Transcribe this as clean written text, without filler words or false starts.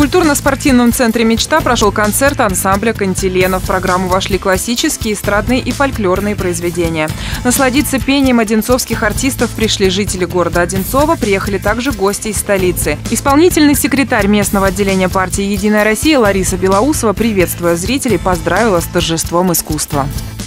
культурно-спортивном центре «Мечта» прошел концерт ансамбля «Кантилена». В программу вошли классические, эстрадные и фольклорные произведения. Насладиться пением одинцовских артистов пришли жители города Одинцово, приехали также гости из столицы. Исполнительный секретарь местного отделения партии «Единая Россия» Лариса Белоусова, приветствуя зрителей, поздравила с торжеством искусства.